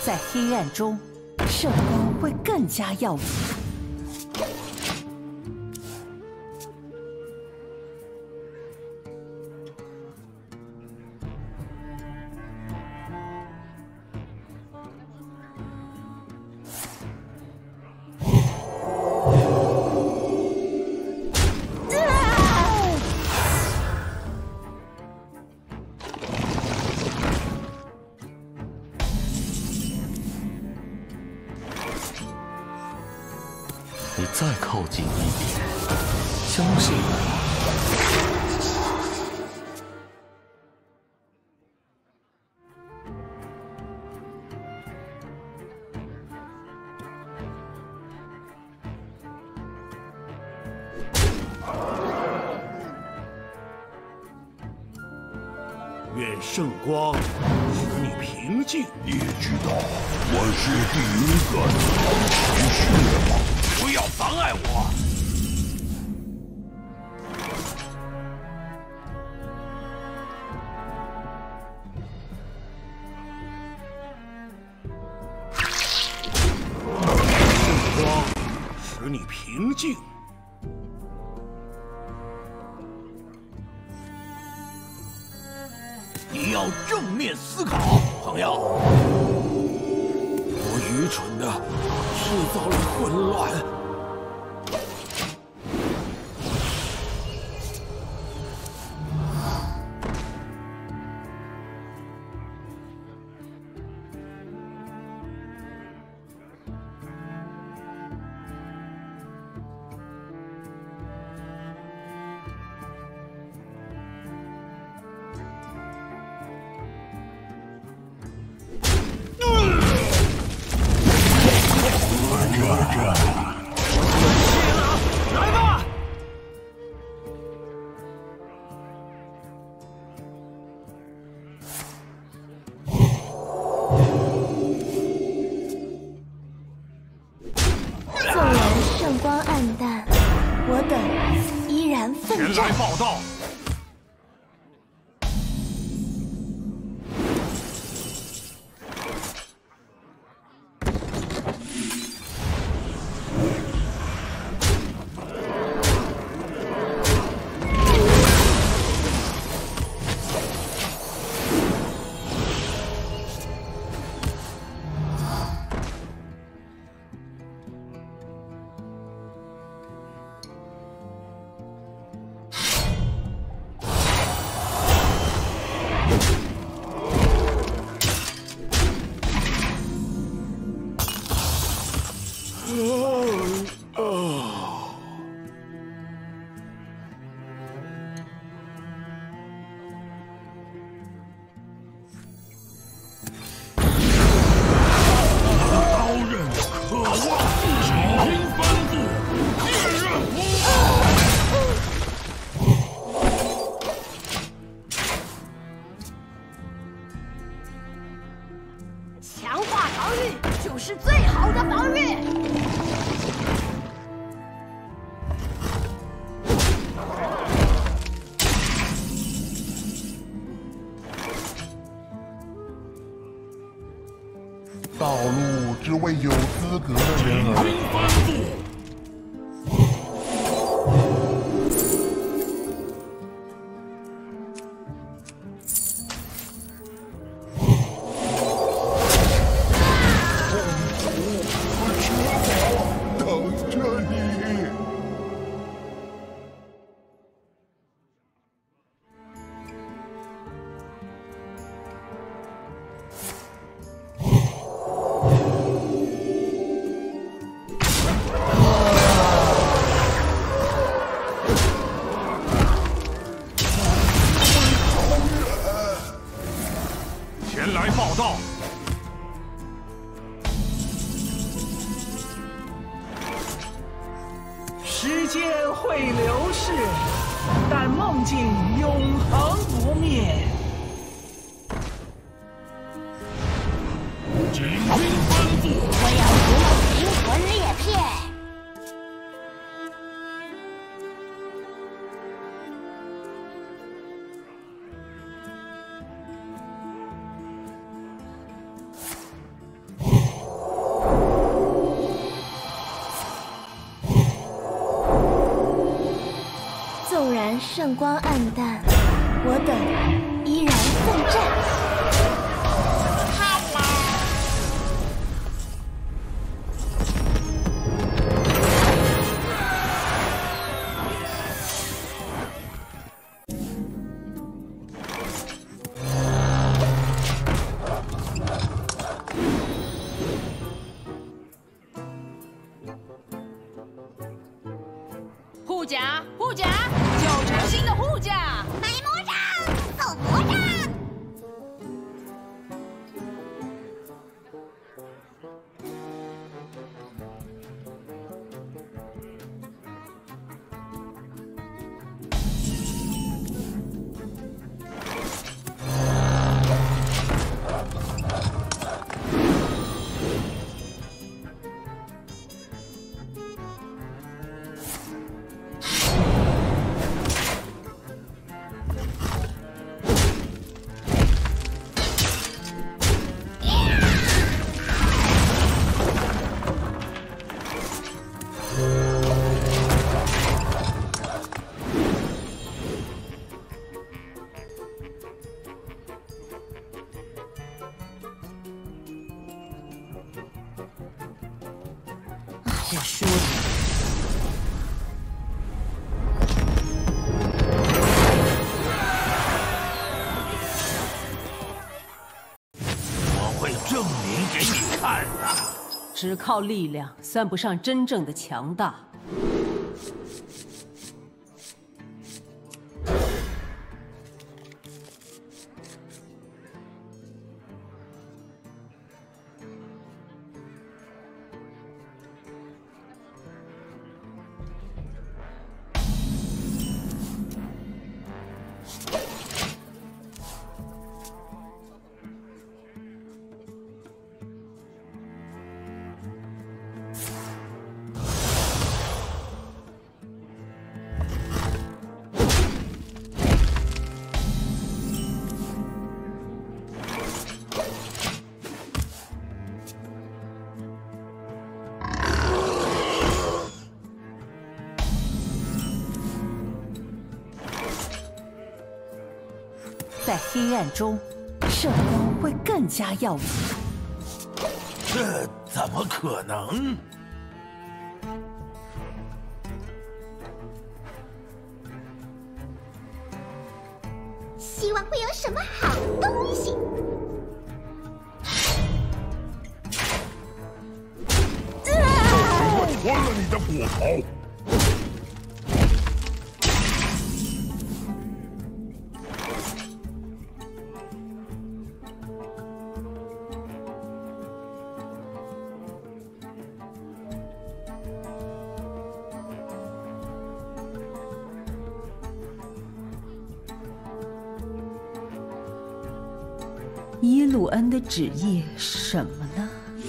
在黑暗中，圣光会更加耀眼。 你再靠近一点，相信我。 愿圣光使你平静。 你知道我是第一个藏血吗？ 不要妨碍我！圣光使你平静。你要正面思考，朋友。我愚蠢的制造了混乱。前来报道。 强化防御就是最好的防御。 道路只为有资格的人而开。 前来报道。 时间会流逝，但梦境永恒不灭。 警军吩咐， 我要捕灵魂裂片。 圣光暗淡，我等依然奋战。 护甲，护甲，9成新的护甲， 买魔杖，送魔杖。 我说了， 我会证明给你看的。 只靠力量算不上真正的强大。在黑暗中，圣光会更加耀眼。 这怎么可能？ 希望会有什么好东西。 我穿了你的果袍。 伊鲁恩的旨意是什么呢？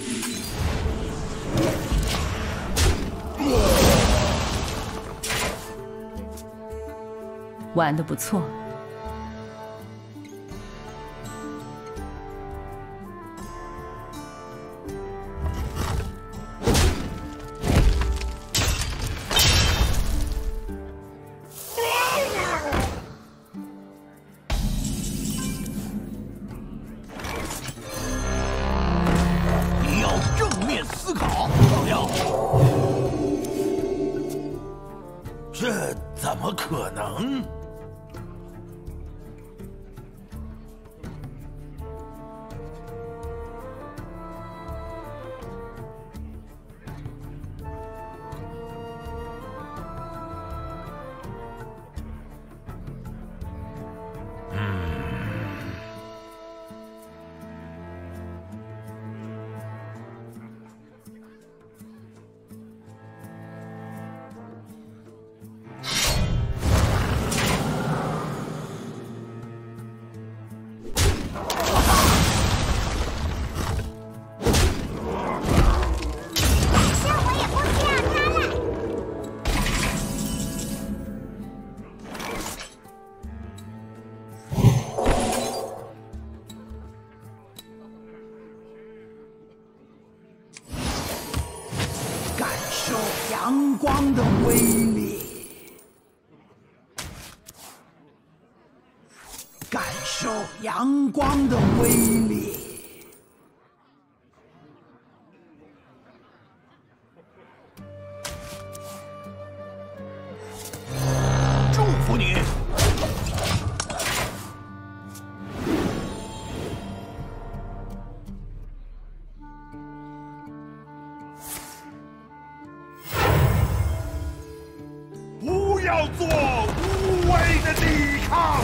玩得不错。 这怎么可能？ 阳光的威力。 光的威力。 祝福你！ 不要做无谓的抵抗。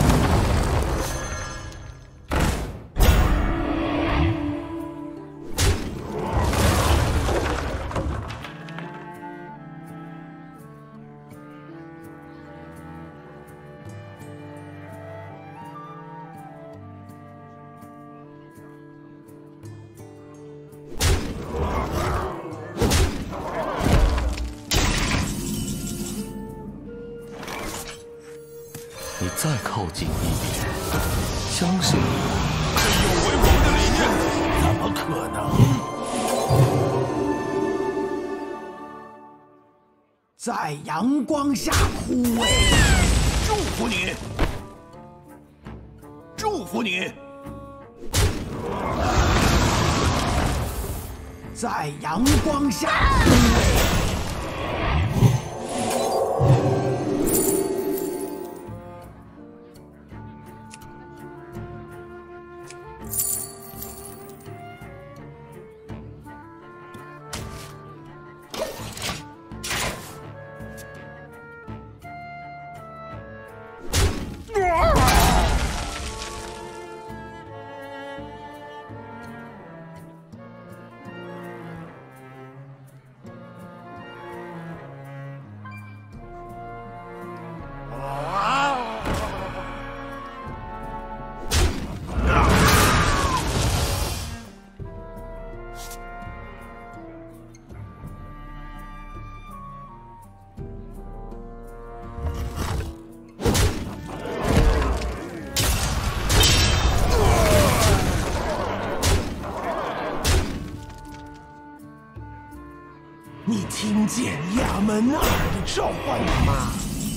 你再靠近一点，相信我， 有违我们的理念，怎么可能？ 在阳光下枯萎。 祝福你！祝福你！ 在阳光下枯萎。 你听见亚门纳尔的召唤了吗？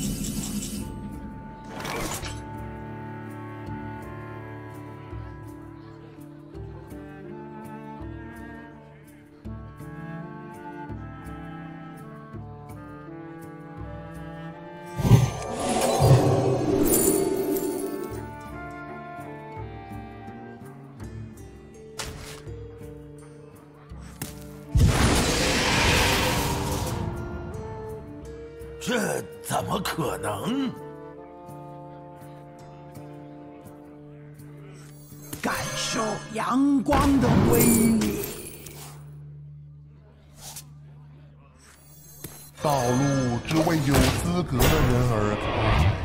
这怎么可能？ 感受阳光的威力。 道路只为有资格的人而开。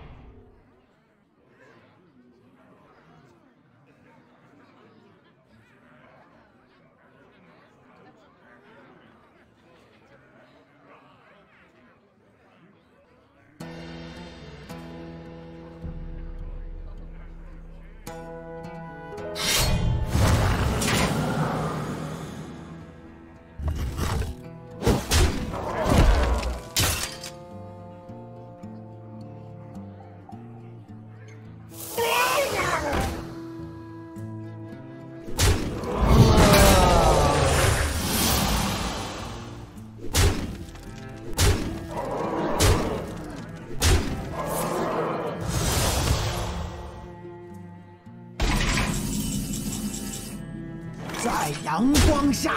在阳光下，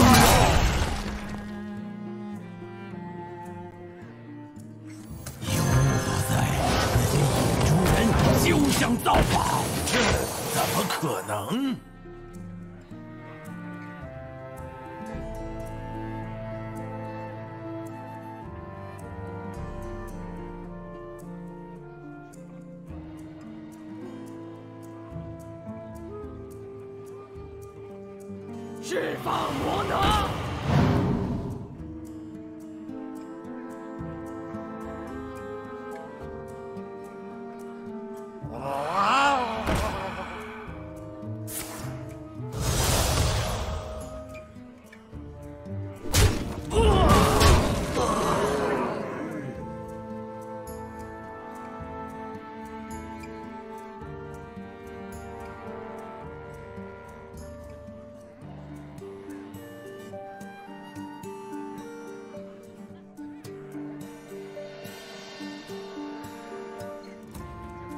有我在，那些野猪人休想造访！这怎么可能？释放魔能！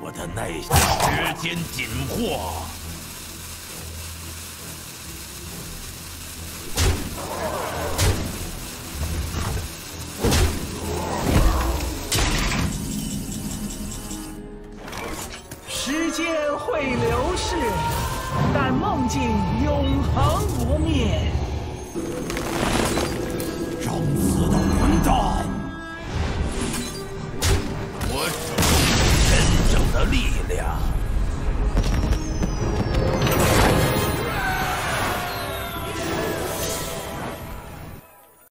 我的耐心，时间紧迫。 时间会流逝，但梦境永恒不灭。 找死的混蛋！我使用真正的力量。